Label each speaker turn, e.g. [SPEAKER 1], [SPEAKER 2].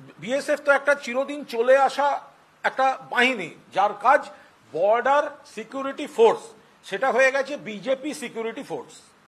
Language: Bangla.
[SPEAKER 1] বিএসএফ তো একটা চিরদিন চলে আসা একটা বাহিনী, যার কাজ বর্ডার সিকিউরিটি ফোর্স, সেটা হয়ে গেছে বিজেপি সিকিউরিটি ফোর্স।